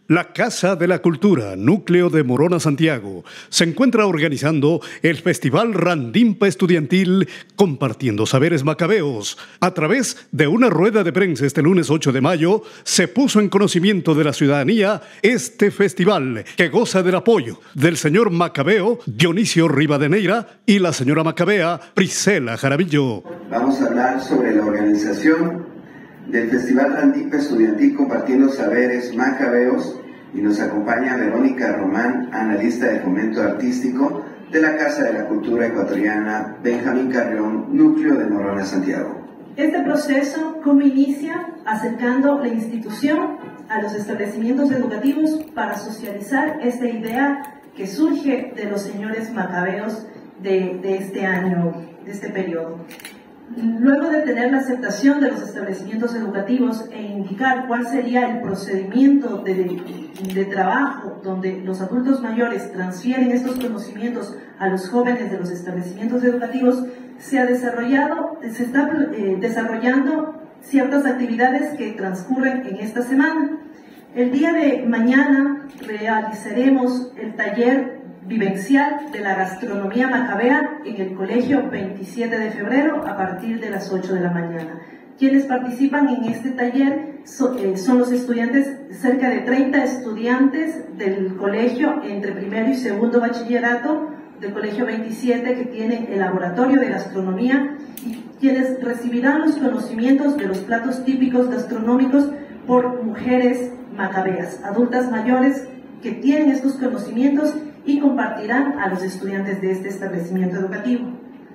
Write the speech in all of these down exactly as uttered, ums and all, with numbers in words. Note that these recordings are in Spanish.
La Casa de la Cultura, núcleo de Morona, Santiago, se encuentra organizando el Festival Randimpa Estudiantil Compartiendo Saberes Macabeos. A través de una rueda de prensa este lunes ocho de mayo, se puso en conocimiento de la ciudadanía este festival, que goza del apoyo del señor Macabeo Dionisio Rivadeneira y la señora Macabea Priscela Jaramillo. Vamos a hablar sobre la organización del Festival Randimpa Estudiantil Compartiendo Saberes Macabeos, y nos acompaña Verónica Román, analista de fomento artístico de la Casa de la Cultura Ecuatoriana Benjamín Carrión, núcleo de Morona, Santiago. Este proceso, ¿cómo inicia? Acercando la institución a los establecimientos educativos para socializar esta idea que surge de los señores macabeos de, de este año, de este periodo. Luego de tener la aceptación de los establecimientos educativos e indicar cuál sería el procedimiento de, de trabajo donde los adultos mayores transfieren estos conocimientos a los jóvenes de los establecimientos educativos, se ha desarrollado, se está eh, desarrollando ciertas actividades que transcurren en esta semana. El día de mañana realizaremos el taller vivencial de la gastronomía macabea en el colegio veintisiete de febrero a partir de las ocho de la mañana. Quienes participan en este taller son, eh, son los estudiantes, cerca de treinta estudiantes del colegio entre primero y segundo bachillerato del colegio veintisiete, que tienen el laboratorio de gastronomía, y quienes recibirán los conocimientos de los platos típicos gastronómicos por mujeres macabeas, adultas mayores que tienen estos conocimientos y compartirán a los estudiantes de este establecimiento educativo.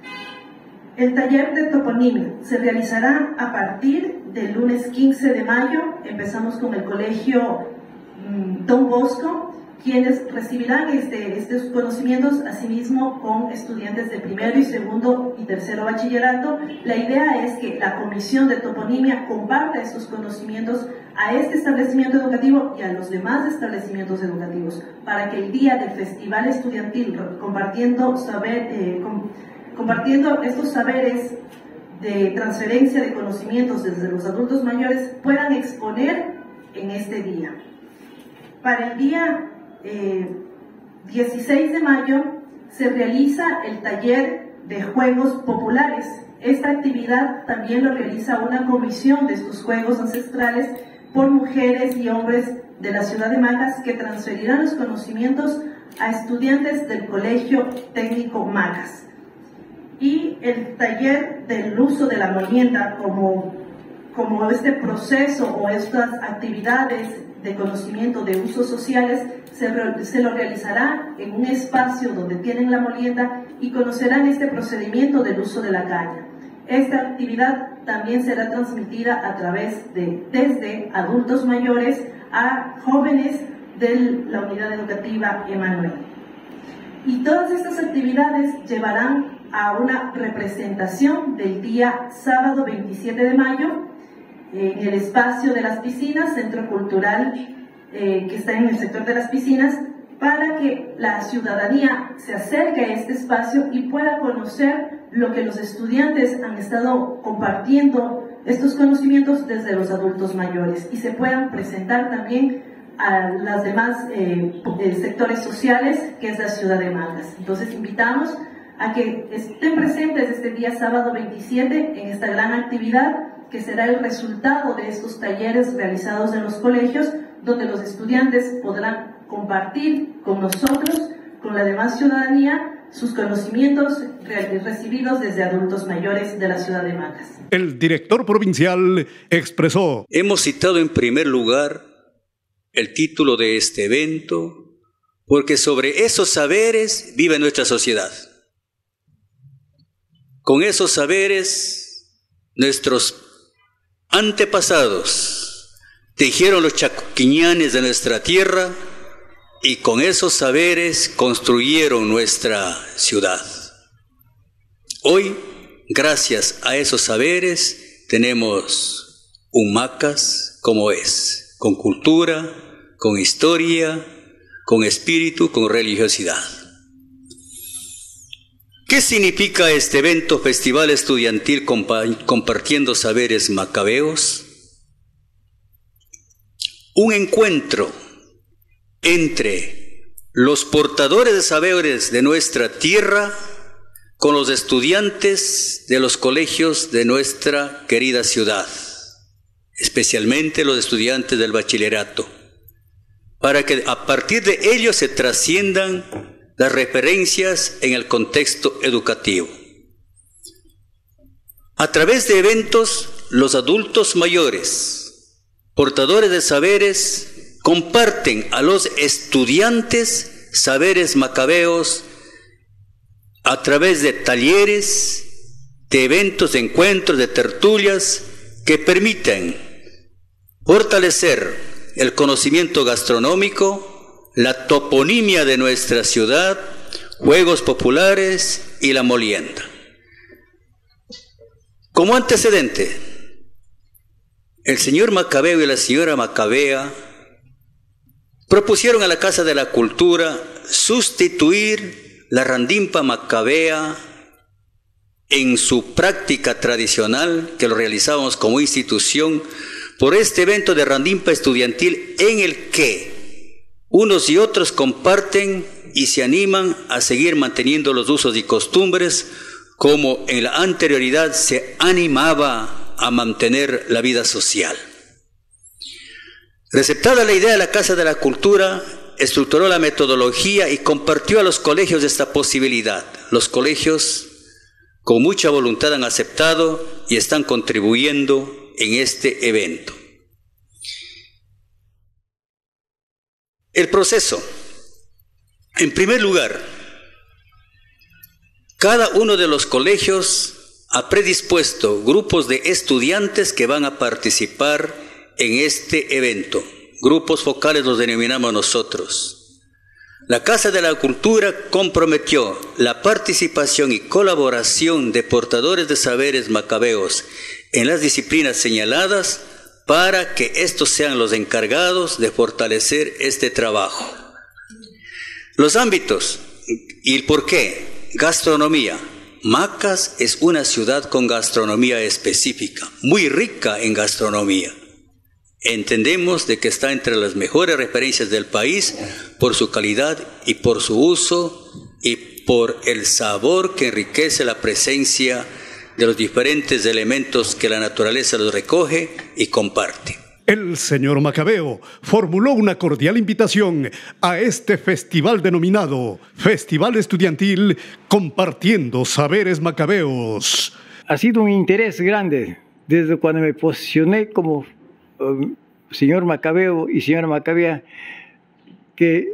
El taller de toponimia se realizará a partir del lunes quince de mayo. Empezamos con el colegio mmm, Don Bosco, quienes recibirán este, estos conocimientos, asimismo con estudiantes de primero y segundo y tercero bachillerato. La idea es que la comisión de toponimia comparta estos conocimientos a este establecimiento educativo y a los demás establecimientos educativos, para que el día del festival estudiantil, compartiendo, saber, eh, com, compartiendo estos saberes de transferencia de conocimientos desde los adultos mayores, puedan exponer en este día. Para el día eh, dieciséis de mayo se realiza el taller de juegos populares. Esta actividad también lo realiza una comisión de estos juegos ancestrales por mujeres y hombres de la ciudad de Macas, que transferirán los conocimientos a estudiantes del Colegio Técnico Macas. Y el taller del uso de la molienda como, como este proceso o estas actividades de conocimiento de usos sociales se, re, se lo realizará en un espacio donde tienen la molienda y conocerán este procedimiento del uso de la caña. Esta actividad también será transmitida a través de, desde adultos mayores a jóvenes de la unidad educativa Emanuel. Y todas estas actividades llevarán a una representación del día sábado veintisiete de mayo en el espacio de las piscinas, Centro Cultural eh, que está en el sector de las piscinas, para que la ciudadanía se acerque a este espacio y pueda conocer lo que los estudiantes han estado compartiendo, estos conocimientos desde los adultos mayores, y se puedan presentar también a las demás eh, sectores sociales, que es la ciudad de Macas. Entonces invitamos a que estén presentes este día sábado veintisiete en esta gran actividad, que será el resultado de estos talleres realizados en los colegios, donde los estudiantes podrán compartir con nosotros, con la demás ciudadanía, sus conocimientos recibidos desde adultos mayores de la ciudad de Macas. El director provincial expresó: hemos citado en primer lugar el título de este evento porque sobre esos saberes vive nuestra sociedad. Con esos saberes nuestros antepasados tejieron los chaquiñanes de nuestra tierra, y con esos saberes construyeron nuestra ciudad. Hoy, gracias a esos saberes, tenemos un Macas como es, con cultura, con historia, con espíritu, con religiosidad. ¿Qué significa este evento Festival Estudiantil Compartiendo Saberes Macabeos? Un encuentro entre los portadores de saberes de nuestra tierra con los estudiantes de los colegios de nuestra querida ciudad, especialmente los estudiantes del bachillerato, para que a partir de ellos se trasciendan las referencias en el contexto educativo. A través de eventos, los adultos mayores, portadores de saberes, comparten a los estudiantes saberes macabeos a través de talleres, de eventos, de encuentros, de tertulias que permiten fortalecer el conocimiento gastronómico, la toponimia de nuestra ciudad, juegos populares y la molienda. Como antecedente, el señor Macabeo y la señora Macabea propusieron a la Casa de la Cultura sustituir la randimpa macabea en su práctica tradicional, que lo realizábamos como institución, por este evento de randimpa estudiantil en el que unos y otros comparten y se animan a seguir manteniendo los usos y costumbres como en la anterioridad se animaba a mantener la vida social. Receptada la idea de la Casa de la Cultura, estructuró la metodología y compartió a los colegios esta posibilidad. Los colegios con mucha voluntad han aceptado y están contribuyendo en este evento. El proceso. En primer lugar, cada uno de los colegios ha predispuesto grupos de estudiantes que van a participar en este evento. Grupos focales los denominamos nosotros. La Casa de la Cultura comprometió la participación y colaboración de portadores de saberes macabeos en las disciplinas señaladas para que estos sean los encargados de fortalecer este trabajo. Los ámbitos y el por qué. Gastronomía. Macas es una ciudad con gastronomía específica, muy rica en gastronomía. Entendemos de que está entre las mejores referencias del país por su calidad y por su uso y por el sabor que enriquece la presencia de los diferentes elementos que la naturaleza los recoge y comparte. El señor Macabeo formuló una cordial invitación a este festival denominado Festival Estudiantil Compartiendo Saberes Macabeos. Ha sido un interés grande desde cuando me posicioné como uh, señor Macabeo y señora Macabea, que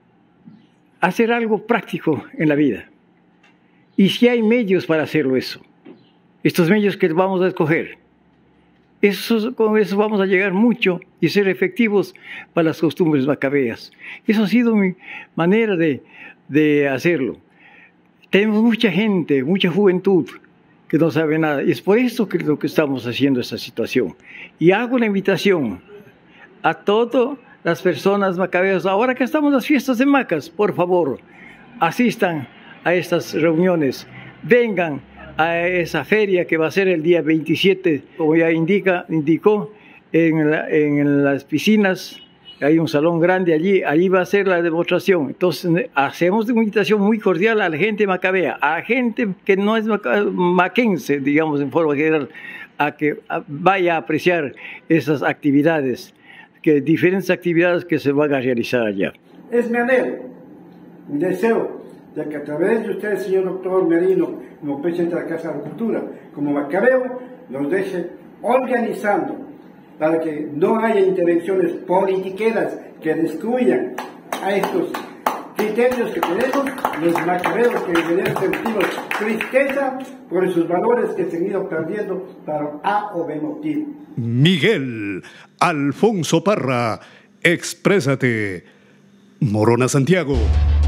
hacer algo práctico en la vida. Y si hay medios para hacerlo eso, estos medios que vamos a escoger, Eso, con eso vamos a llegar mucho y ser efectivos para las costumbres macabeas. Eso ha sido mi manera de, de hacerlo. Tenemos mucha gente, mucha juventud que no sabe nada. Y es por eso que lo que estamos haciendo esta situación. Y hago una invitación a todas las personas macabeas. Ahora que estamos en las fiestas de Macas, por favor, asistan a estas reuniones. Vengan a esa feria que va a ser el día veintisiete, como ya indica, indicó, en, la, en las piscinas, hay un salón grande allí, allí va a ser la demostración. Entonces, hacemos una invitación muy cordial a la gente macabea, a la gente que no es maquense, digamos, en forma general, a que vaya a apreciar esas actividades, que diferentes actividades que se van a realizar allá. Es mi anhelo, mi deseo, ya que a través de usted, señor doctor Merino, como presidente de la Casa de la Cultura, como Macabeo, nos deje organizando para que no haya intervenciones politiqueras que destruyan a estos criterios que tenemos, los macabeos que deberían sentirnos tristeza por esos valores que se han ido perdiendo para A o B motivo. Miguel Alfonso Parra, exprésate. Morona Santiago.